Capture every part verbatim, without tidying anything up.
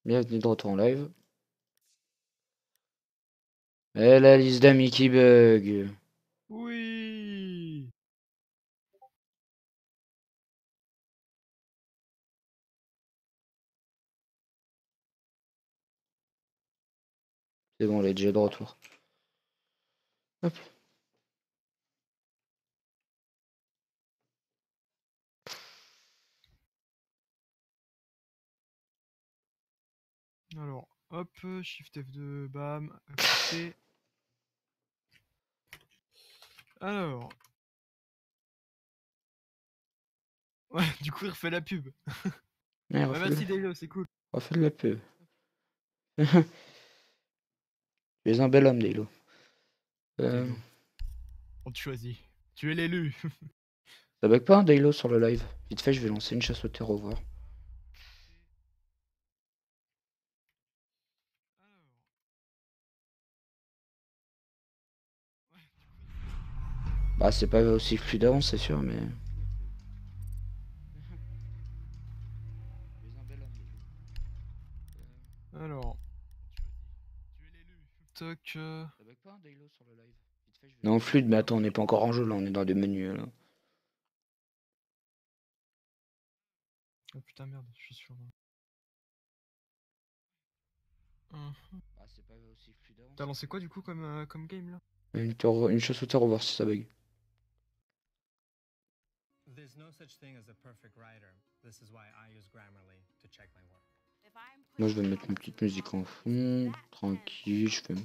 Bienvenue de retour en live. Et la liste d'amis qui bug. Oui. C'est bon, elle est déjà de retour. Hop. Alors, hop, Shift F deux, bam, accepté. Alors. Ouais, du coup, il refait la pub. Ouais, Ouais, merci Daylo, c'est cool. Refais de la pub. Tu es un bel homme, Daylo. Euh... Daylo. On te choisit. Tu es l'élu. Ça bug pas un Daylo sur le live? Vite fait, je vais lancer une chasse au terreau voir. Bah, c'est pas aussi fluide d'avant, c'est sûr, mais. Alors. Tu es l'élu. Toc. Euh... Ça bug pas un Daylo sur le live? Vite fait, je vais... Non, fluide, mais attends, on n'est pas encore en jeu là, on est dans des menus là. Oh putain, merde, je suis sur. Hum. Bah, c'est pas aussi fluide d'avant. T'as lancé quoi du coup comme, euh, comme game là? Une, terreau... une chasse au terreau voir si ça bug. Moi, je vais mettre une petite musique en fond, tranquille, je fais.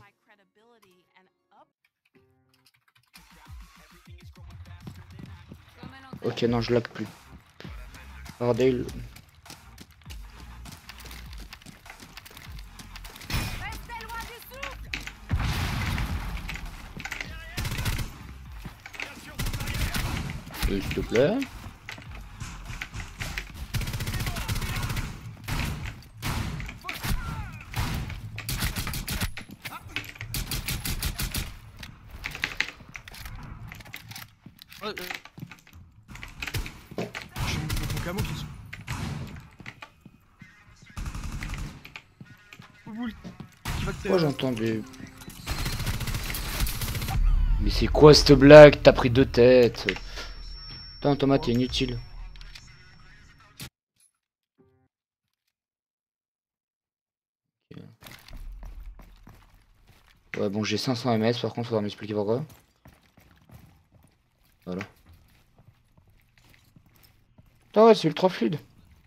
Ok, non, je lag plus. Bordel. Euh, S'il te plaît. Oh, euh... J'ai mon camo qui se. Moi j'entends des... Mais c'est quoi cette blague? T'as pris deux têtes. Putain Thomas, t'es inutile. Okay. Ouais bon, j'ai cinq cents M S, par contre faudra m'expliquer pourquoi. Voilà. Putain ouais, c'est ultra fluide.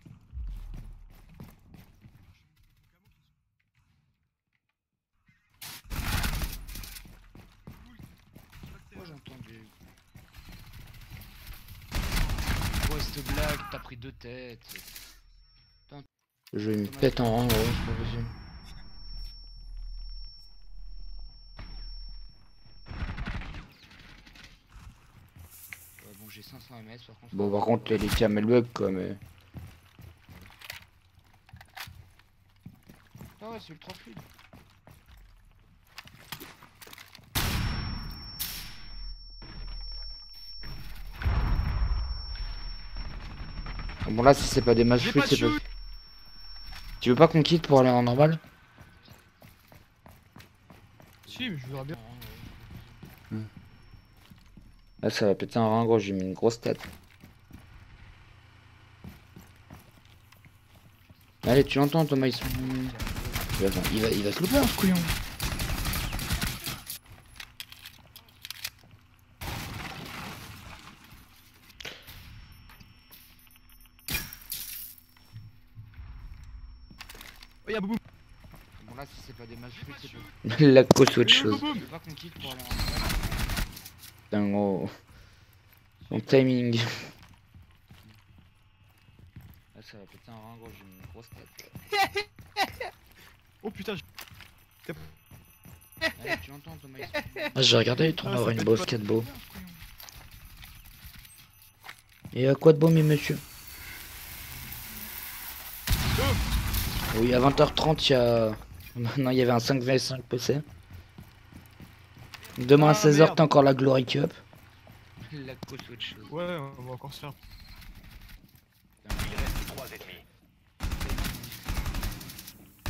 Moi j'entends des... Ouais cette blague, t'as pris deux têtes. Putain. Je me pète en rang, ouais, c'est pas possible. Ouais bon, j'ai cinq cents M S, par contre... Bon par contre les cams elles bug quoi, mais... Ah ouais, c'est ultra fluide. Bon là si c'est pas des matchs fluides, c'est pas... Tu veux pas qu'on quitte pour aller en normal? Si, mais je voudrais bien. Mmh. Là ça va péter un rein gros, j'ai mis une grosse tête. Allez, tu l'entends Thomas, ils sont... Il va, il va, il va se louper, hein, ce couillon. Oh y'a Boubou. Bon là, si c'est pas des matchs fluides, c'est pas... La cause ou autre chose. Boubou. Pas qu'on quitte pour aller en... Putain gros... Son timing. Là ça va péter un rein gros, j'ai mis une grosse tête. Oh putain, je... Allez, tu l'entends Thomas, ils sont... Ah j'ai regardé, il tourne avoir une bosse quatre beau. Et à quoi de beau mes monsieur? Oui, à vingt heures trente, il y a... Maintenant, il y avait un cinq v cinq P C. Demain à Ah, seize heures, merde. t'as encore la Glory Cup. La cause ou autre chose. Ouais, on va encore se faire. Il reste trois ennemis.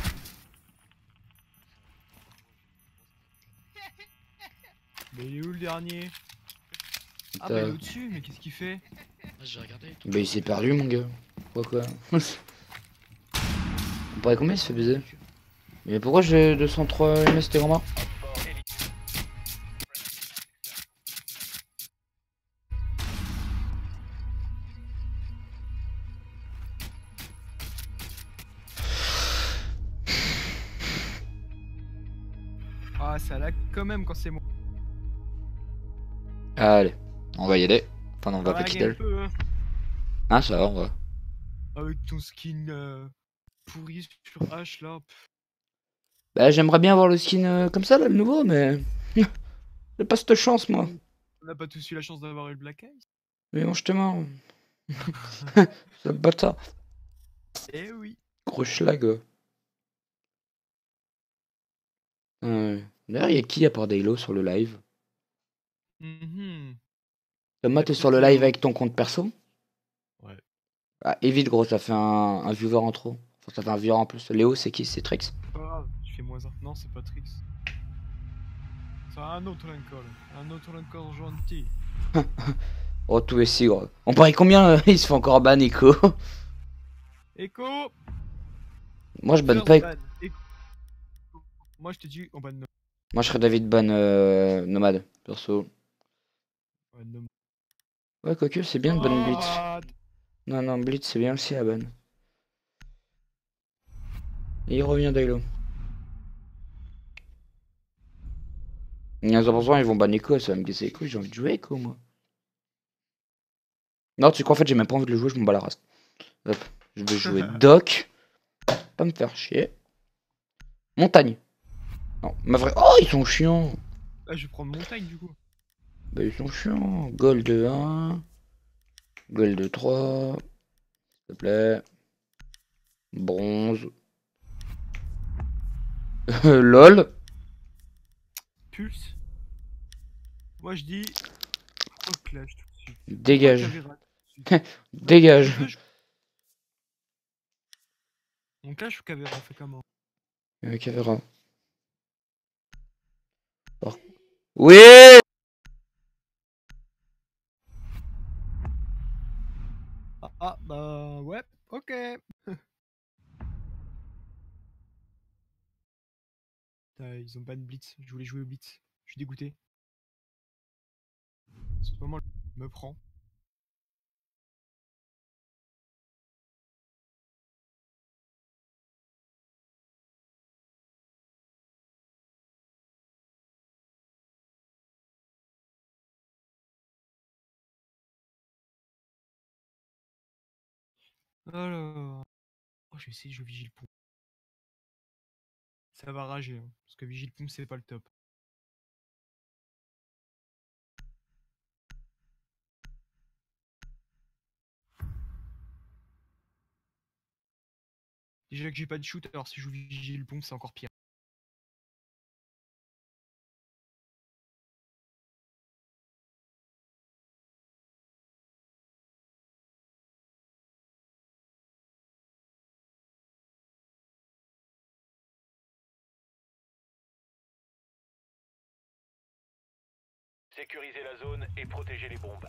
Mais il est où le dernier? Ah bah il est au-dessus, mais qu'est-ce qu'il fait? Ah, j'ai regardé. Bah il s'est perdu mon gars. Pourquoi quoi? On paraît combien il se fait baiser? Mais pourquoi j'ai deux cent trois M S T grand mort? Ah ça lag quand même quand c'est moi. Allez, on va y aller. Enfin non, on va Ça pas lag quitter. un peu, hein. Ah ça va, on va. Avec ton skin euh, pourri sur H là. Bah j'aimerais bien avoir le skin euh, comme ça là, le nouveau, mais... j'ai pas cette chance moi. On n'a pas tous eu la chance d'avoir eu le Black Eyes. Mais bon, je te mens. Ce bâtard. Eh oui. Gros schlag. Ouais. Euh, D'ailleurs, y'a qui à part Daylo sur le live? Mhm. Thomas, Y'a t'es sur le peut-être live Léo. avec ton compte perso? Ouais. Ah, évite gros, ça fait un, un viewer en trop. Enfin, ça fait un viewer en plus. Léo, c'est qui? C'est Trix. C'est pas grave, je fais moins un. Non, c'est pas Trix. C'est un autre encore. Un autre encore gentil. Oh, tout est si gros. On parie combien euh, il se fait encore ban, Echo? Echo. Moi, je banne First pas. ban. Echo. Moi je te dis on ban no. Moi, je serais David ban euh, nomade, perso. Ouais, no. Ouais, quoique, c'est bien de ban Blitz. Ah, Non, non, Blitz, c'est bien aussi à ban. Et il revient Daylo. Il y a cent pour cent, ils vont ban Echo, ça va me casser les couilles. J'ai envie de jouer Echo, moi. Non, tu sais quoi, en fait, j'ai même pas envie de le jouer, je m'en bats la race. Hop, je vais jouer Doc. Pas me faire chier. Montagne. Non, ma vraie. Oh, ils sont chiants. ah, je vais prendre montagne du coup. Bah, ils sont chiants. Gold un. Gold trois. S'il te plaît. Bronze. LOL. Pulse. Moi je dis. Oh clash tout de suite. Dégage. Oh, Caveira, tout de suite. Dégage. Clash. On clash ou Caveira, on fait comment? Euh, Caveira. Par- Oui. Ah, ah bah ouais, ok. Putain, ils ont ban Blitz, je voulais jouer au Blitz. Je suis dégoûté. En ce moment, il me prend. Alors. Oh, je vais essayer de jouer Vigile Pont. Ça va rager, hein, parce que Vigile Pont, c'est pas le top. Déjà que j'ai pas de shoot, alors si je joue Vigile Pont, c'est encore pire. Sécuriser la zone et protéger les bombes.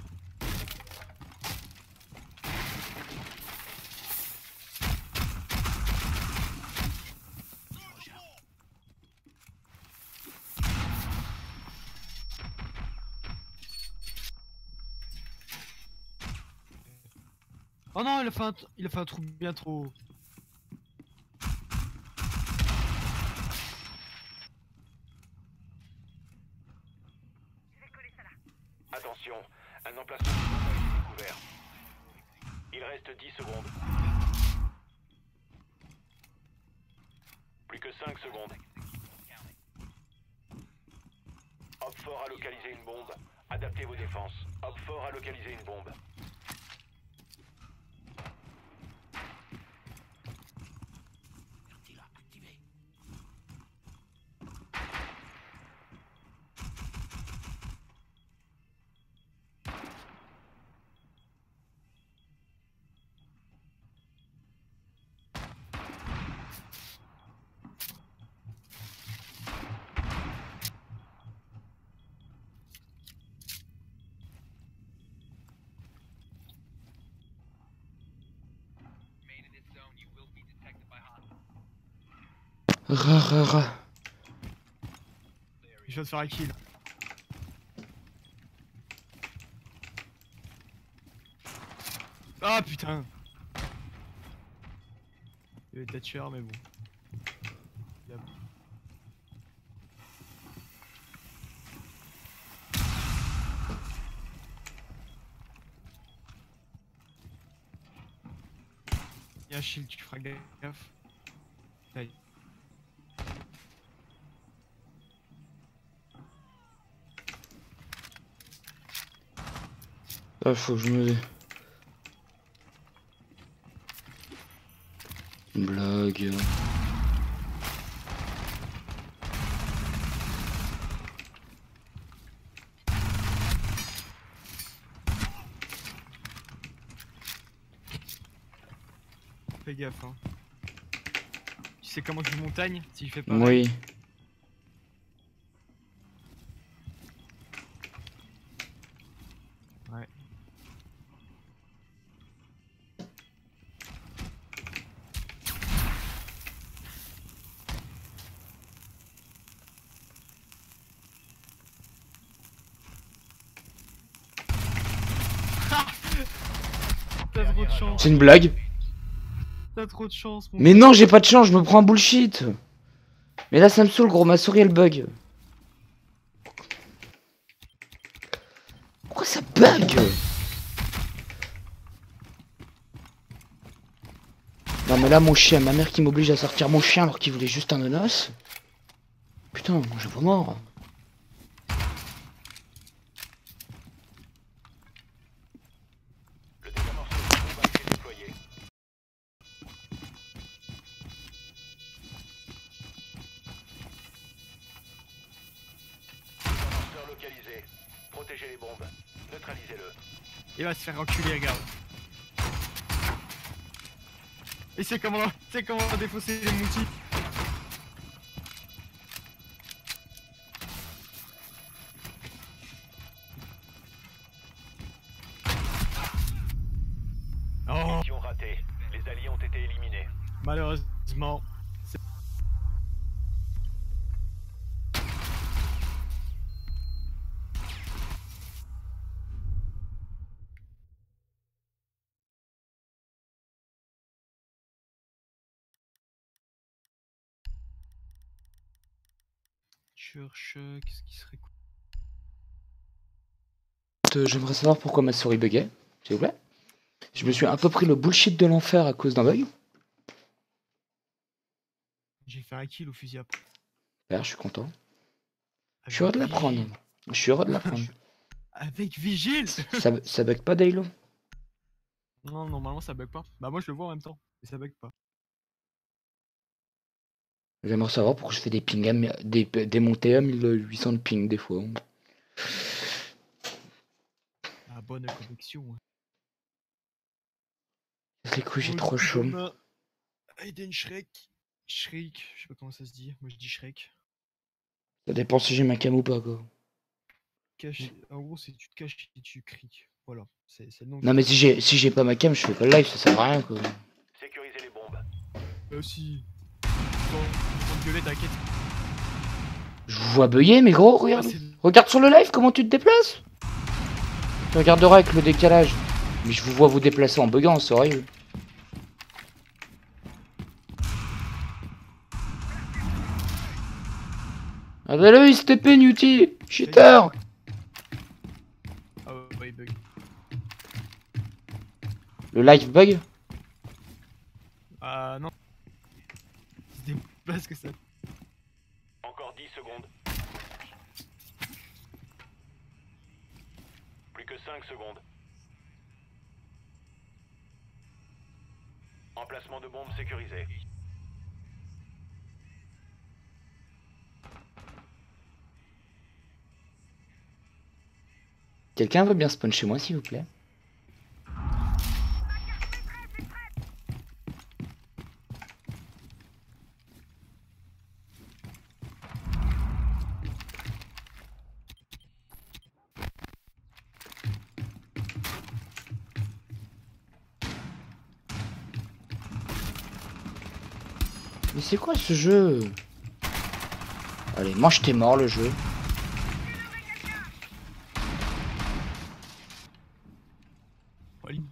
Oh non, il a fait un, t- il a fait un trou bien trop. Attention, un emplacement de bombe a été découvert. Il reste dix secondes. Plus que cinq secondes. Hop fort a localisé une bombe. Adaptez vos défenses. Hop fort a localisé une bombe. Ra ra ra. Je vais te faire un kill. Ah putain. Il y avait Thatcher mais bon. Il a... Il y a un shield, tu feras gaffe. Allez. Ah, faut que je me... Blague. Fais gaffe hein. Tu sais comment je montagne si je fais pas. Oui. Ouais. T'as trop de chance. C'est une blague. T'as trop de chance mon Mais non, j'ai pas de chance, je me prends un bullshit. Mais là, ça me saoule, gros, ma souris elle bug. Pourquoi ça bug? Non, mais là, mon chien, ma mère qui m'oblige à sortir mon chien alors qu'il voulait juste un nonos. Putain, j'ai pas mort. Le désamorceur de bombe a été déployé. Désamorceur localisé. Protégez les bombes. Neutralisez-le. Il va se faire enculer, regarde. Et c'est comment, c'est comment défausser les multi. Oh, Mission ratée. Les alliés ont été éliminés. malheureusement. Cherche, qu'est-ce qui serait cool? Euh, J'aimerais savoir pourquoi ma souris buguait, s'il vous plaît. Je me suis un peu pris le bullshit de l'enfer à cause d'un bug. J'ai fait un kill au fusil à pompe. D'ailleurs, je suis content. Je suis heureux de l'apprendre. Je suis heureux de l'apprendre. Avec Vigile. Ça, ça bug pas, Daylo? Non, normalement ça bug pas. Bah moi je le vois en même temps, mais ça bug pas. J'aimerais savoir pourquoi je fais des pings, à, mi- des, des montées à mille huit cents de ping des fois. Ah, bonne connexion. hein. Les couilles, j'ai Oh, trop le chaud. gamin. Aiden Shrek. Shrek, je sais pas comment ça se dit. Moi je dis Shrek. Ça dépend si j'ai ma cam ou pas, quoi. Cache... En gros, c'est tu te caches et tu cries. Voilà, c'est c'est le nom. Non, mais si j'ai si j'ai pas ma cam, je fais pas le live, ça sert à rien, quoi. Sécurisez les bombes. Euh, si. Faut gueuler, t'inquiète. Je vous vois bugger, mais gros, regarde. Ah, c'est- Regarde sur le live comment tu te déplaces. Tu regarderas avec le décalage. Mais je vous vois vous déplacer en buguant, c'est horrible. Ah bah là, il se T P, Newty. Cheater. Ah ouais, il bug. Le live bug. Ah non. C'est déplace que ça. Encore dix secondes. Plus que cinq secondes. Emplacement de bombe sécurisé. Quelqu'un veut bien spawn chez moi, s'il vous plaît? Mais c'est quoi ce jeu? Allez, mange tes morts le jeu. Wally.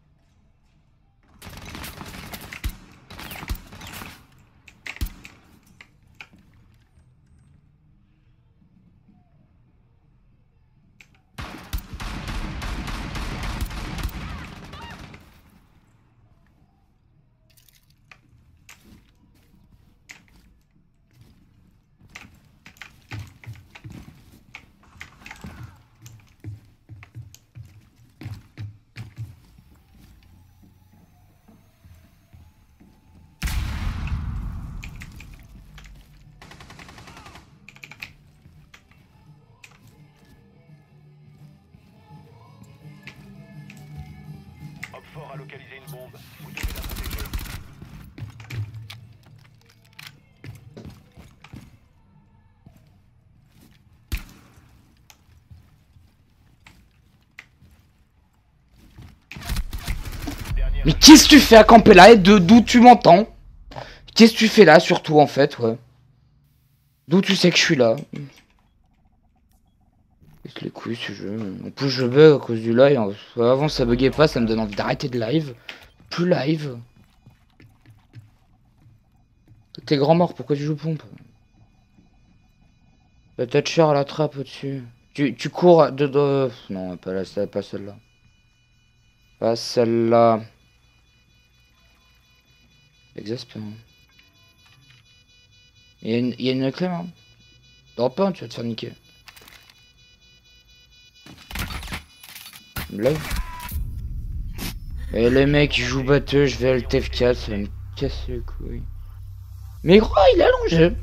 Fort a localisé une bombe. Vous devez la protéger. Mais qu'est-ce que tu fais à camper là et de d'où tu m'entends? Qu'est-ce que tu fais là surtout en fait, ouais. D'où tu sais que je suis là? Laisse les couilles ce jeu. En plus je bug à cause du live. Avant ça buguait pas, ça me donne envie d'arrêter de live. Plus live. T'es grand mort, pourquoi tu joues pompe? La Thatcher à la trappe au-dessus. Tu, tu cours de, de... Non, pas, là, pas celle-là. Pas celle-là. Exaspérant. Il y a une, il y a une clé, hein. Drop un, tu vas te faire niquer. Blague. Et les mecs ils jouent batteux, je vais à le T F quatre, ça me casse les couilles. Mais gros, il est allongé.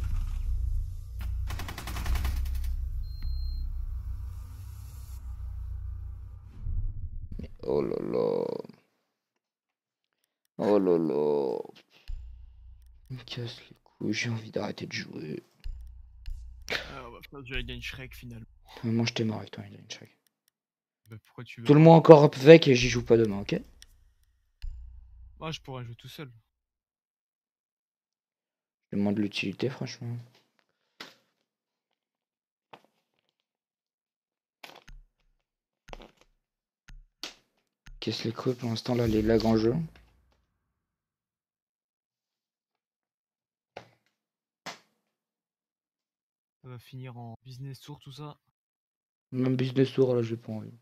Oh là là. Oh là là. Il me casse les couilles, j'ai envie d'arrêter de jouer. Ah, on va faire du Hide and Shrek finalement. Mais moi je t'ai marre avec toi, Hide and Shrek. Bah, pourquoi tu veux? Tout le monde encore avec et j'y joue pas demain, ok? Moi, je pourrais jouer tout seul. Je demande l'utilité, franchement. Casse les couilles pour l'instant, là, les lags en jeu. Ça va finir en business tour, tout ça. Même business tour, là, j'ai pas envie.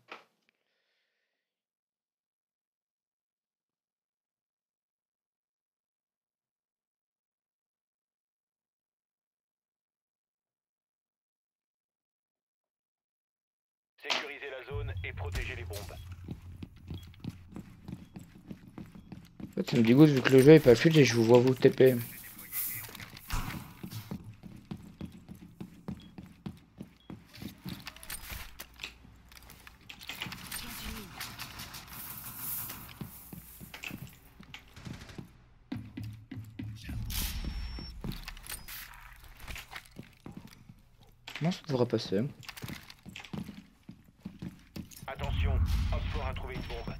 Sécurisez la zone et protégez les bombes. En fait, ça me dégoûte vu que le jeu est pas fluide et je vous vois vous T P. Non, ça devrait passer. Attention, Oxford a trouvé une bombe.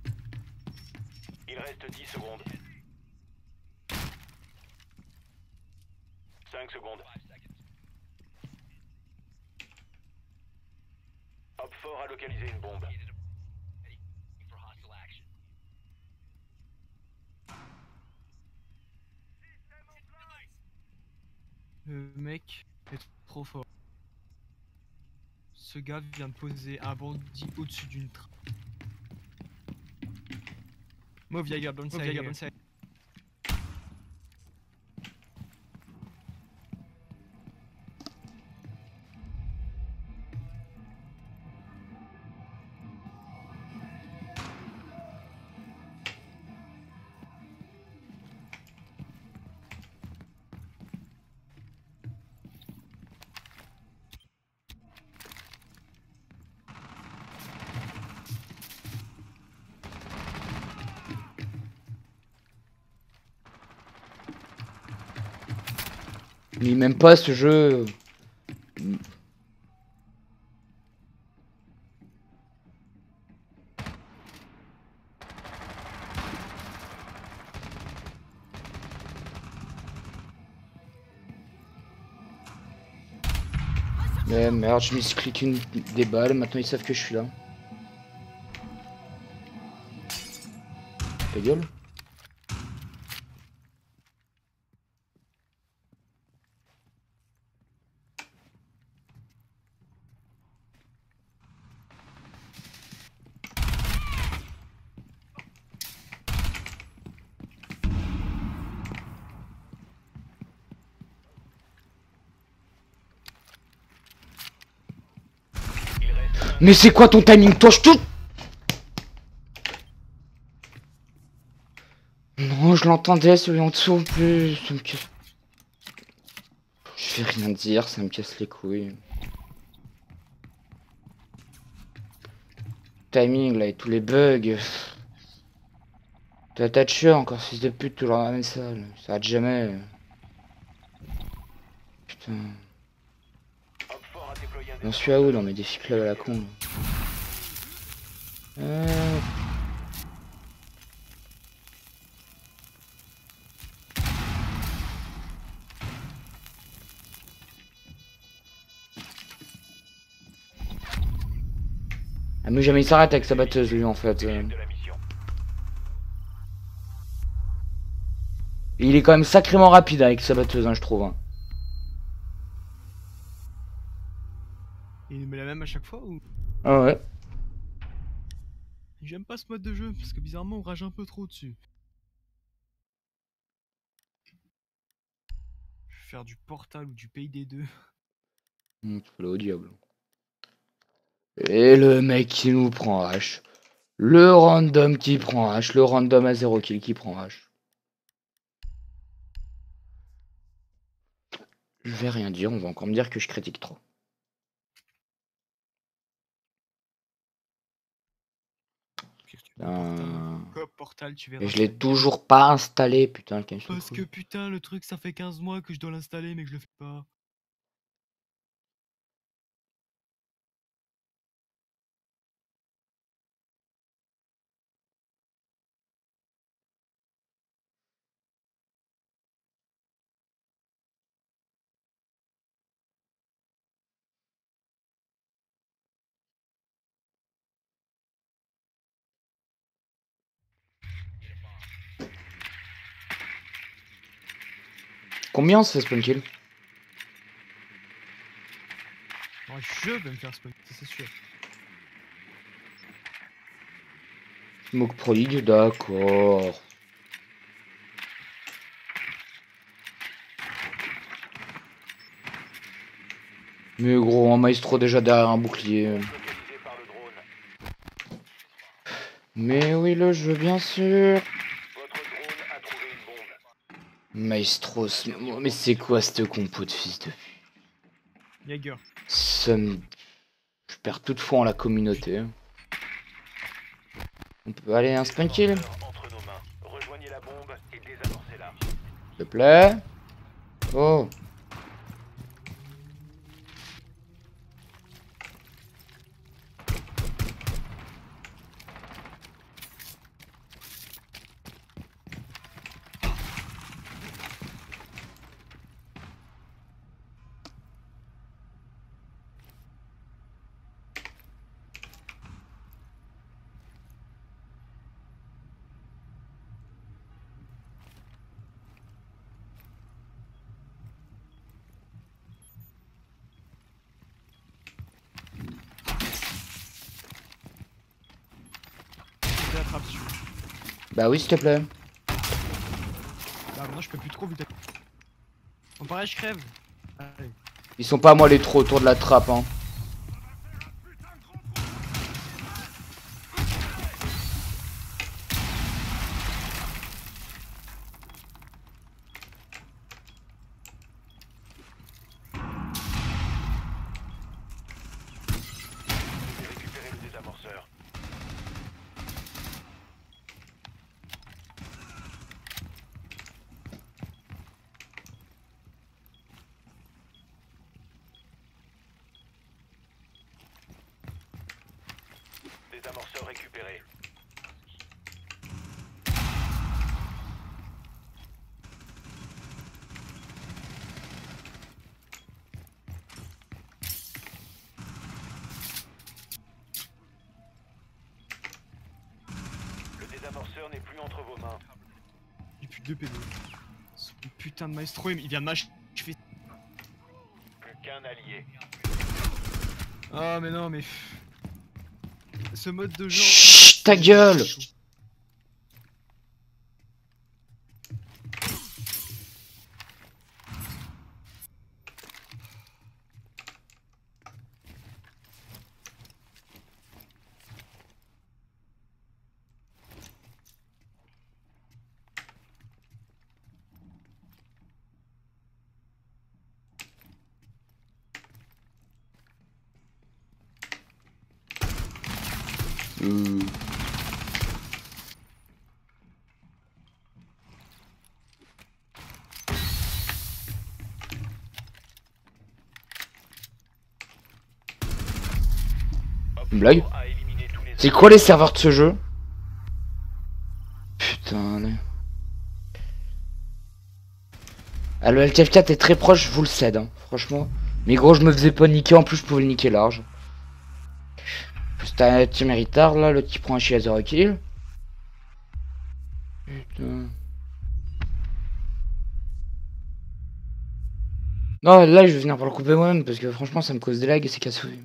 Il reste dix secondes. cinq secondes. Oxford a localisé une bombe. Le mec est trop fort. Ce gars vient de poser un bandit au-dessus d'une trappe. Move Jaeger, don't say Jaeger, don't say. Mais même pas ce jeu. Mais merde, je me suis cliqué une des balles, maintenant ils savent que je suis là. Ta gueule. Mais c'est quoi ton timing, toi, je te... Non, je l'entendais, celui en dessous, en plus. Ça me casse... Je vais rien dire, ça me casse les couilles. Timing, là, et tous les bugs. T'as Thatcher, encore fils de pute, toujours dans la même salle. Ça arrête jamais. Putain. J'en suis à où dans mes défis club à la con. Euh... Ah mais jamais il s'arrête avec sa batteuse lui en fait. Euh... Il est quand même sacrément rapide avec sa batteuse hein, je trouve. Hein. Il met la même à chaque fois ou? Ah ouais. J'aime pas ce mode de jeu parce que bizarrement on rage un peu trop dessus. Je vais faire du Portal ou du P I D deux. Mmh, tu peux aller au diable. Et le mec qui nous prend H. Le random qui prend H. Le random à zéro kill qui prend H. Je vais rien dire, on va encore me dire que je critique trop. Putain. Portal. Portal, tu verras. Et je l'ai toujours pas installé, putain. Parce que putain, le truc, ça fait quinze mois que je dois l'installer, mais que je le fais pas. Combien ça spawn kill? Oh, je vais me faire spawn, c'est sûr. Smoke Pro League, d'accord. Mais gros, un maestro déjà derrière un bouclier. Mais oui, le jeu, bien sûr. Maestro, mais c'est quoi cette compo de fils de... Jaeger. Ça me... Je perds toute foi en la communauté. On peut aller un spawn kill. S'il te plaît. Oh. Bah oui, s'il te plaît. Bah maintenant je peux plus trop vite. On paraît, je crève. Allez. Ils sont pas à moi les trop autour de la trappe hein. Désamorceur récupéré. secteur n'est plus entre vos mains. J'ai plus de P D. Ce putain de maestro, il vient de m'achever. Plus qu'un allié. Ah mais non mais... Ce mode de jeu... Chut, ta gueule! Mmh. Une blague? C'est quoi les serveurs de ce jeu? Putain là. Ah, le L T F quatre est très proche, je vous le cède, hein, franchement. Mais gros, je me faisais pas niquer, en plus je pouvais le niquer large. C'est un team retard là, l'autre qui prend un chien à zéro kill. Putain. Non, là je vais venir pour le couper moi-même parce que franchement ça me cause des lags et c'est casse-couille.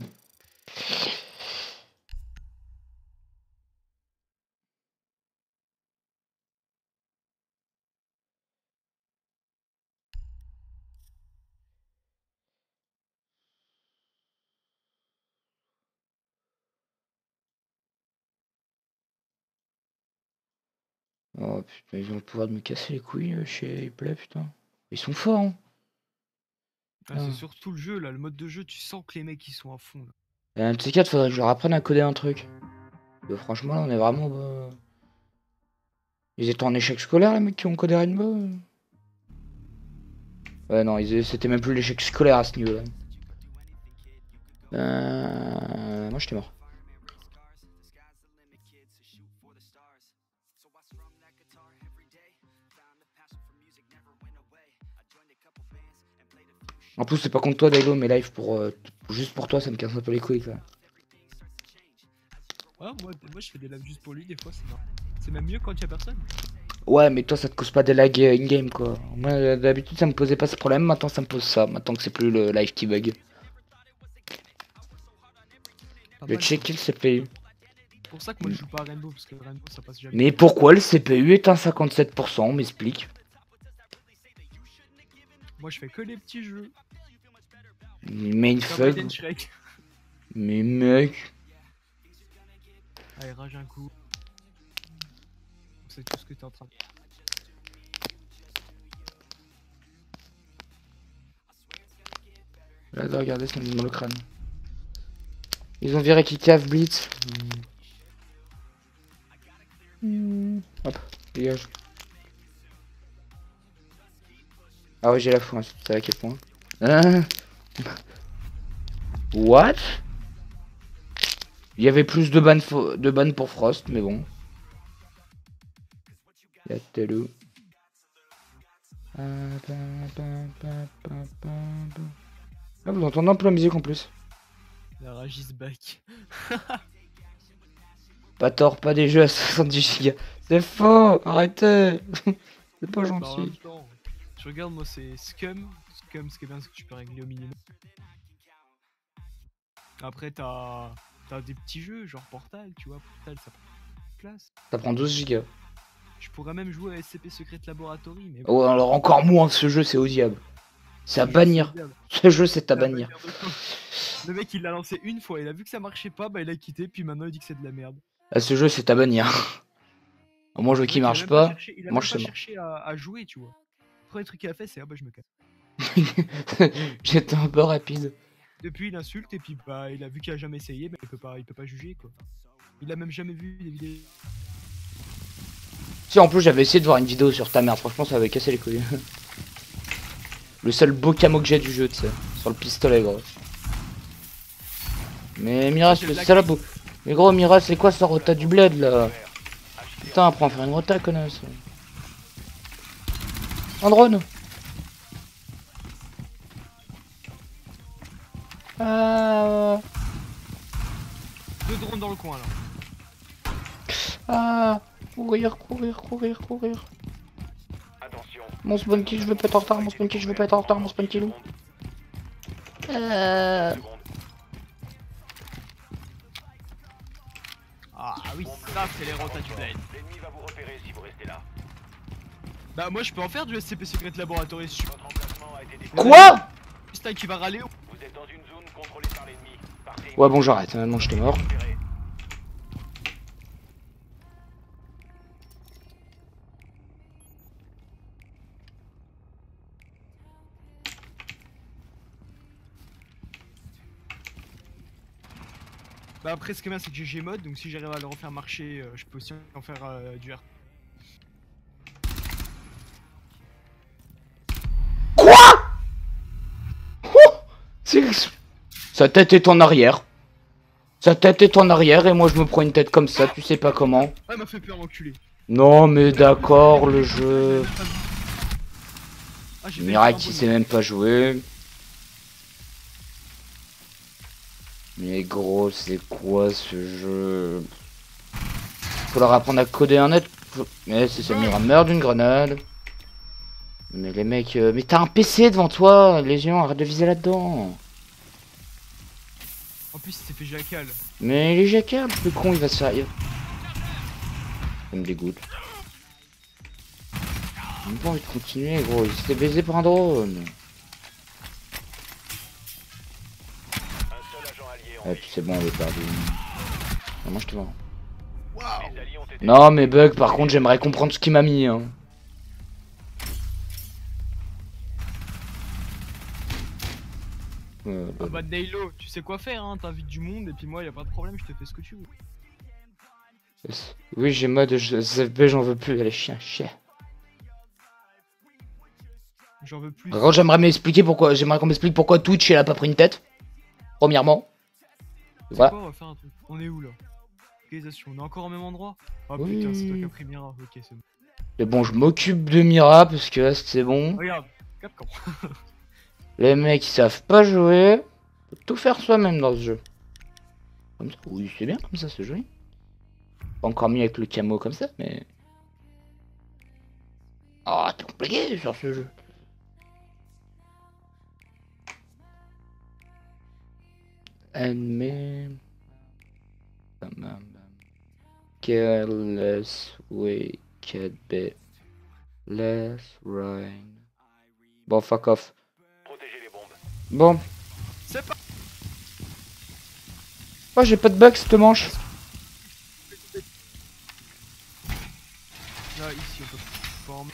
Oh putain, ils ont le pouvoir de me casser les couilles euh, chez Play, putain. Ils sont forts, hein. Ah, c'est surtout le jeu là, le mode de jeu, tu sens que les mecs ils sont à fond là. Un de ces quatre, faudrait que je leur apprenne à coder un truc. Bah, franchement, là, on est vraiment. Bah... Ils étaient en échec scolaire, les mecs qui ont codé Rainbow. Ouais, non, ils... c'était même plus l'échec scolaire à ce niveau-là. Euh... Moi, j'étais mort. En plus, c'est pas contre toi, Daigo, mais live pour euh, juste pour toi, ça me casse un peu les couilles, quoi. Ouais, moi, moi je fais des lives juste pour lui, des fois c'est marrant. C'est même mieux quand il y a personne. Ouais, mais toi, ça te cause pas des lags in-game, quoi. Moi, d'habitude, ça me posait pas ce problème, maintenant, ça me pose ça. Maintenant que c'est plus le live qui bug. Le check-kill C P U. C'est pour ça que moi je joue pas à Rainbow, parce que Rainbow ça passe jamais. Mais pourquoi le C P U est un cinquante-sept pour cent? On m'explique. Moi je fais que les petits jeux. Mainfuck. Mais mec. Allez, rage un coup. C'est tout ce que t'es en train de... Là, de regarder, ça me demande le crâne. Ils ont viré Kicaf Blitz. Mmh. Hop, dégage. Ah ouais, j'ai la foi, tu sais à quel point. Hein. What? Il y avait plus de ban de ban pour Frost, mais bon. Y'a Telou. Ah, vous entendez un peu la musique en plus. La rage is back. Pas tort, pas des jeux à soixante-dix giga. C'est faux, arrêtez. C'est pas gentil. Bah, je regarde, moi c'est Scum. Scum, ce qui est bien, c'est que tu peux régler au minimum. Après, t'as as des petits jeux, genre Portal, tu vois. Portal, ça prend place. Ça prend douze gigas. Je pourrais même jouer à S C P Secret Laboratory, mais... Oh, alors encore moins, ce jeu, c'est au diable. C'est à bannir. Ce jeu, c'est à bannir. Le mec, il l'a lancé une fois, il a vu que ça marchait pas, bah il a quitté, puis maintenant il dit que c'est de la merde. Ah, ce jeu, c'est à bannir. Moi, je veux qu'il marche pas. pas cherché, il a moi, même je pas sais cherché à, à jouer, tu vois. Le premier truc qu'il a fait, c'est ah bah je me casse. J'étais un peu rapide. Depuis, il insulte, et puis bah il a vu qu'il a jamais essayé, mais il peut pas, il peut pas juger, quoi. Il a même jamais vu des vidéos. Si, en plus, j'avais essayé de voir une vidéo sur ta mère. Franchement, ça avait cassé les couilles. Le seul beau camo que j'ai du jeu, tu sais. Sur le pistolet, gros. Mais Mira, c'est salope. Mais gros, Mira, c'est quoi ça, rota du bled là? Putain, apprends à faire une rota, connasse. Un drone. Ah. Deux drones dans le coin là. Ah. courir, courir, courir, courir. Attention. Mon spawn kill, je veux pas être en retard, mon spawn kill, je veux pas être en retard, mon spawn kill. Euh... Ah oui, ça c'est les rotas du blade. L'ennemi va vous repérer si vous restez là. Bah moi je peux en faire du S C P Secret Laboratory si je Votre emplacement a été défini. Quoi? suis qui va râler. Vous êtes dans une zone contrôlée par l'ennemi. Partez. Ouais bon j'arrête, maintenant j'étais mort. Repérez. Bah après ce qui est bien c'est que j'ai Gmod, donc si j'arrive à le refaire marcher, euh, je peux aussi en faire euh, du R. Quoi? C'est... Sa tête est en arrière. Sa tête est en arrière et moi je me prends une tête comme ça, tu sais pas comment. Ah il m'a fait peur l'enculé. Non mais d'accord le jeu. Ah, j'ai Miracle qui sait même pas jouer. Mais gros c'est quoi ce jeu? Faut leur apprendre à coder un net. Faut... Mais c'est Samira meurt d'une grenade. Mais les mecs... Euh... Mais t'as un P C devant toi, Lésion, arrête de viser là-dedans. En plus il s'est fait jacal. Mais il est jacal, le con il va se faire... Ça me dégoûte. J'ai même pas envie de continuer gros, il s'était baisé par un drone. Et puis c'est bon, on est perdu. Ah, moi je te vois. Non mais Bug par contre j'aimerais comprendre ce qu'il m'a mis hein. Euh, ah bah Daylo, tu sais quoi faire hein, t'invites du monde et puis moi y a pas de problème, je te fais ce que tu veux. Oui j'ai mode S F B, j'en veux plus, allez chien, chien. J'en veux plus. Par contre j'aimerais m'expliquer pourquoi, j'aimerais qu'on m'explique pourquoi Twitch elle a pas pris une tête. Premièrement. Voilà. Quoi, on va faire un truc. On est où là? Localisation, on est encore au même endroit? Oh oui. Putain, c'est toi qui as pris Mira, ok c'est bon. Mais bon, je m'occupe de Mira parce que là c'est bon. Regarde, Capcom. Les mecs ils savent pas jouer. Faut tout faire soi-même dans ce jeu. Comme ça, oui c'est bien comme ça, c'est joli. Pas encore mieux avec le camo comme ça, mais... Oh, t'es compliqué sur ce jeu. Ennemi. Careless we can be less rain. Bon, fuck off. Protégez les bombes. Bon. C'est pas. Oh, j'ai pas de bug cette manche. Là, ici, on peut former.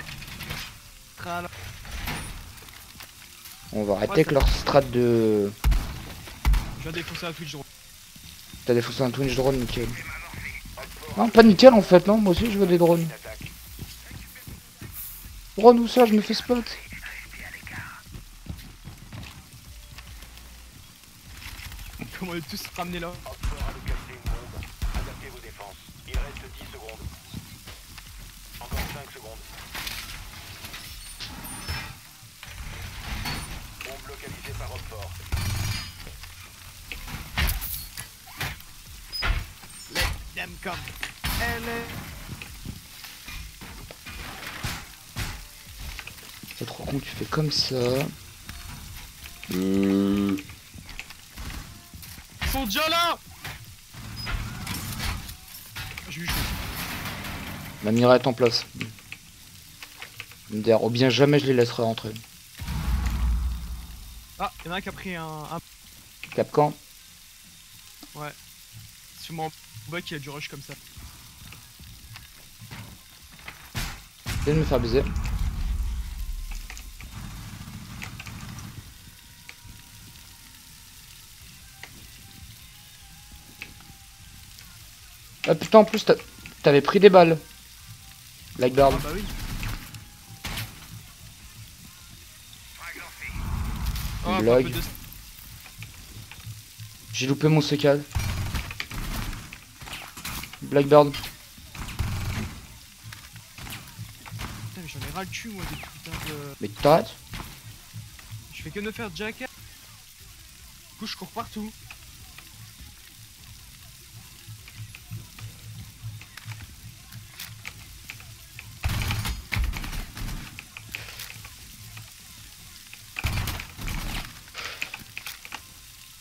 On va arrêter avec leur strat de... Je viens défoncer un Twitch drone. T'as défoncé un Twitch drone, nickel. Non, pas nickel en fait, non, moi aussi je veux des drones. Drone ou ça, je me fais spot. Comment on est tous ramenés là? Adaptez vos défenses. Il reste dix secondes. Encore cinq secondes. Bombe localisée par Rockford. Let them come. Elle est... C'est trop con, tu fais comme ça. Mmh. Ils sont déjà là. J'ai eu chaud. Ma Mira est en place. D'ailleurs, ou bien jamais je les laisserai rentrer. Ah, y'en a un qui a pris un... un... Capcan. Ouais. Sûrement bug qui a du rush comme ça. Essaye de me faire baiser. Ah putain, en plus t'avais pris des balles. Blackbird. Ah bah oui. Oh, Blague. de... J'ai loupé mon C K. Blackbird. Putain mais j'en ai ras le cul moi des putains de... Mais t'arrêtes. Je fais que de faire jack. Du coup je cours partout.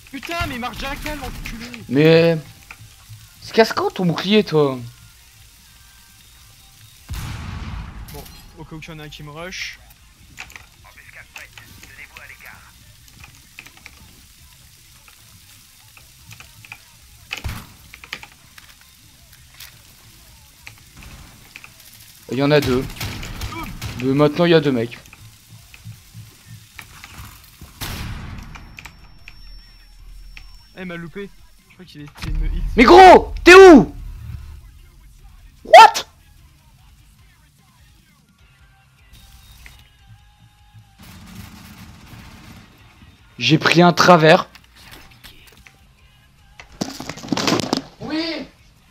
Putain, mais il marche jackal, l'enculé. Mais... C'est casse-quand ton bouclier, toi? Bon, au cas où il y en a un qui me rush. Embuscade prête. Tenez-vous à l'écart. Il y en a deux. De maintenant, il y a deux mecs. Eh, m'a loupé. Je crois qu'il était une hit. Mais gros, t'es où? What? J'ai pris un travers. Oui.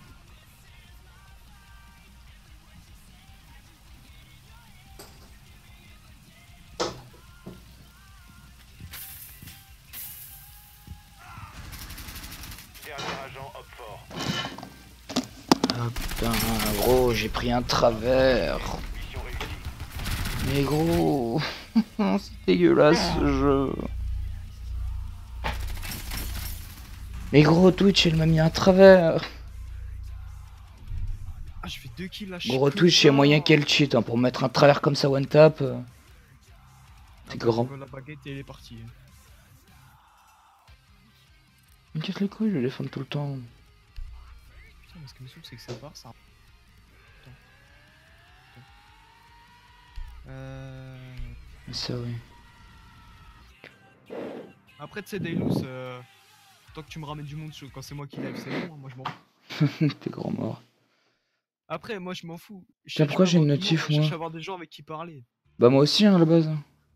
Dernier agent, hop fort. Ah putain, gros, j'ai pris un travers. Mission réussie. Mais gros, c'est dégueulasse ce jeu. Mais gros, Twitch, elle m'a mis un travers. Ah, je fais deux kills là. Gros, Twitch, il y a moyen qu'elle cheat hein, pour mettre un travers comme ça one tap. euh. C'est Ah, grand. bah, la baguette et elle est partie. Il me casse les couilles, je les défends tout le temps. Putain, mais ce qui me saoule, c'est que ça part, ça. Attends. Attends. Euh... Ça, oui. Après, tu sais, Dailous, euh... tant que tu me ramènes du monde quand c'est moi qui lève, c'est bon, hein, moi je m'en fous. T'es grand mort. Après, moi je m'en fous. Je Tiens, cherche pourquoi pas à j'ai avoir une du notif, monde, je moi cherche à avoir des gens avec qui parler. Bah, moi aussi, hein, à la base.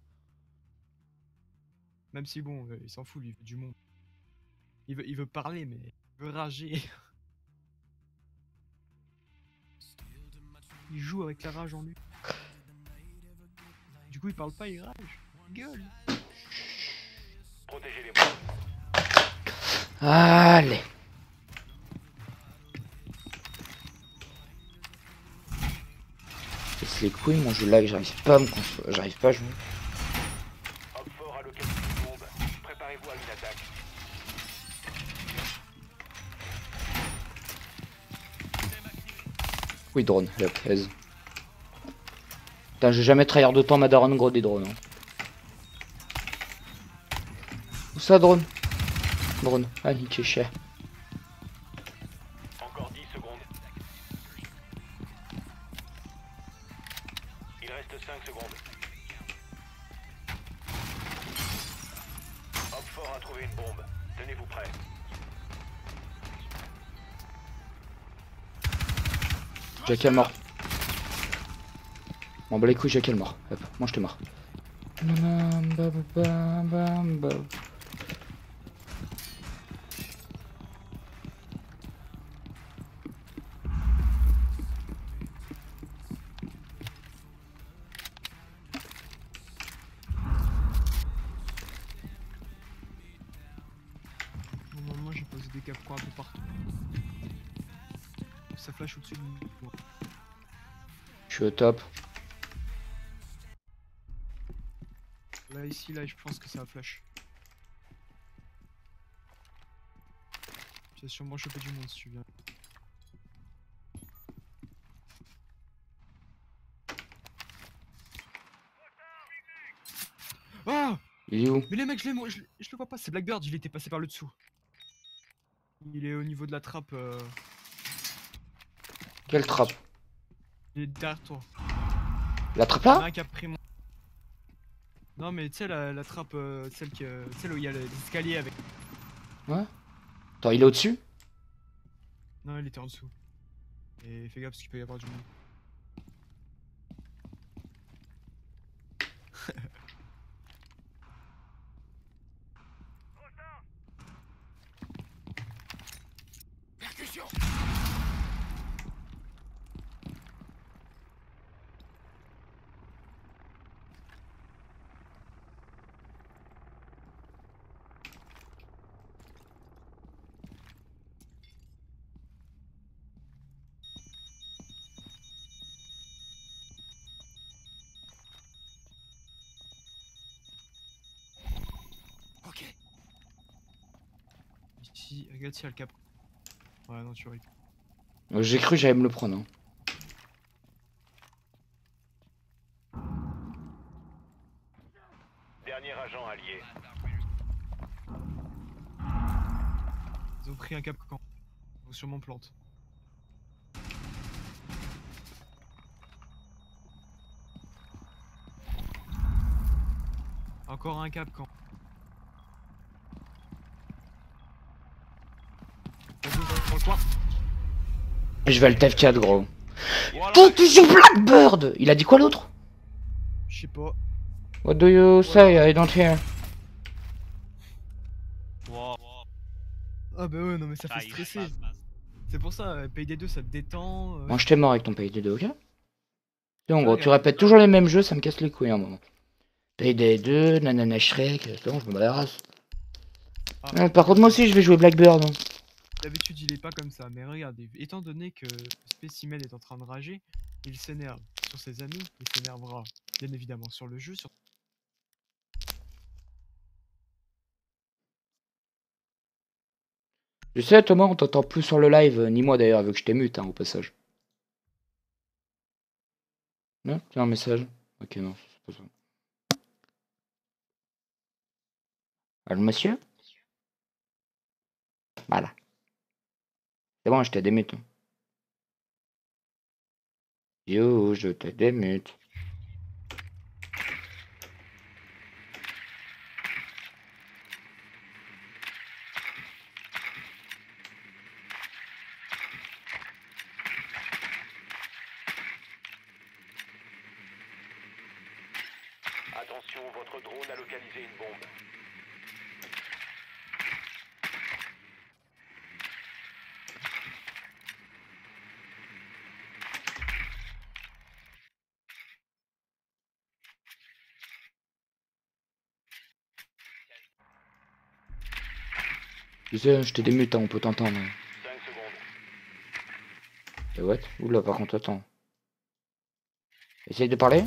Même si, bon, euh, il s'en fout, lui, il veut du monde. Il veut, il veut parler, mais il veut rager. Il joue avec la rage en lui. Du coup, il parle pas, il rage. Gueule. Protégez les mots. Allez. Casse les couilles, mon jeu lag, j'arrive pas à me cons- j'arrive pas à jouer. Hop fort à l'occasion du bombe. Préparez-vous à une attaque. Oui, drone, la plaise. Putain, j'ai jamais trahir de temps ma daronne, gros, des drones. Hein. Où ça, drone? Drone, ah, niqué cher. Encore dix secondes. Il reste cinq secondes. Hop fort a trouvé une bombe. Tenez-vous prêts. Jackal mort. Bon, bah les couilles, Jackal mort. Hop, moi je te mort. Normalement, j'ai posé des capcoins un peu partout. Ça flash au-dessus de nous. Je suis au top. Là, ici, là, je pense que ça a flash. Tu vas sûrement choper du monde si tu viens. Ah! Il est où? Mais les mecs, je, l'ai- moi, je, je le vois pas, c'est Blackbird, il était passé par le dessous. Il est au niveau de la trappe. Euh... Quelle trappe? Il est derrière toi. La trappe Il y en a là? un qui a pris mon. Non, mais tu sais, la, la trappe, euh, celle, qui, euh, celle où il y a les escaliers avec. Ouais. Attends, il est au-dessus? Non, il était en dessous. Et fais gaffe parce qu'il peut y avoir du monde. Percussion. si, regarde si elle cap. Ouais, non, tu vois. Euh, J'ai cru que j'allais me le prendre. Hein. Dernier agent allié. Ils ont pris un cap quand. Ils vont sûrement plante. Encore un cap quand. Dans le coin. Je vais le T F quatre gros. Voilà. Toi tu joues Blackbird. Il a dit quoi l'autre? Je sais pas. What do you say? I don't hear. Wow. Ah bah ouais, non mais ça Ah, fait il stresser. passe, passe. C'est pour ça, euh, P I D deux ça te détend. euh, Moi je t'ai mort avec ton P I D deux, ok? C'est en Ouais, gros, y tu a- répètes toujours les mêmes jeux, ça me casse les couilles à un moment. P I D deux, nanana Shrek, c'est bon, je me bats la race. ah, Ouais, par contre, moi aussi je vais jouer Blackbird. Hein. D'habitude il est pas comme ça, mais regardez, étant donné que Spécimen est en train de rager, il s'énerve sur ses amis, il s'énervera bien évidemment sur le jeu, sur... Tu sais, Thomas, on t'entend plus sur le live, euh, ni moi d'ailleurs, vu que je t'ai mute hein, au passage. Non? Tiens, un message. Ok, non, c'est pas ça. Allô, monsieur? Voilà. C'est bon, je t'ai démute. Yo, je t'ai démute. Attention, votre drone a localisé une bombe. Tu sais, je t'ai démute, hein, on peut t'entendre. cinq secondes. Et what? Oula, par contre, attends. Essaye de parler?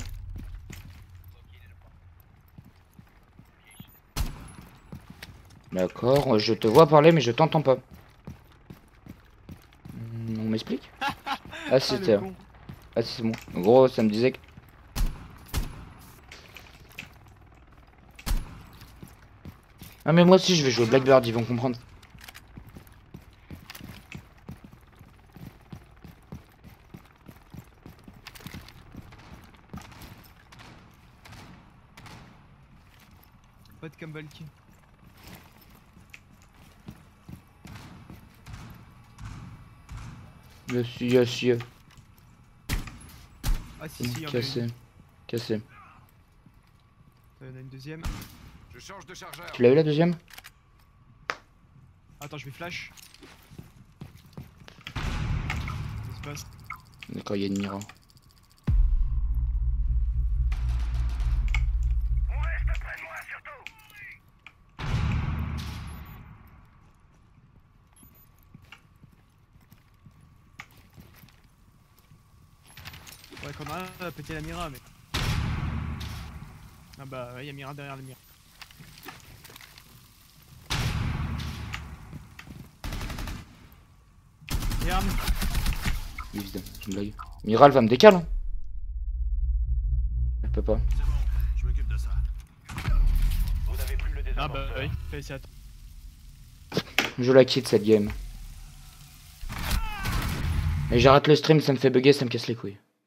D'accord, je te vois parler, mais je t'entends pas. Hmm, on m'explique? Ah, si, Ah, le c'est con. ah, si, c'est bon. En gros, ça me disait que. Ah, mais moi aussi, je vais jouer Blackbird, ils vont comprendre. Pas de Kambalki. Yes, yes, yes. Ah si si, il y en a Cassé. une. Cassé. Il y en a une deuxième. Je change de chargeur. Tu l'as eu la deuxième? Attends, je vais flash. Qu'est-ce qui se passe? D'accord, il y a une mira. Ouais, qu'on a un à péter la Mira, mais... Ah bah, ouais, y'a Mira derrière la Mira. Et arme. Évidemment, c'est une blague. Mira, elle va me décaler. Hein. Elle peut pas. Je m'occupe de ça. Vous n'avez plus le Ah bah désamorceur. oui, fais essayer attends. Je la quitte cette game. Et j'arrête le stream, ça me fait bugger, ça me casse les couilles.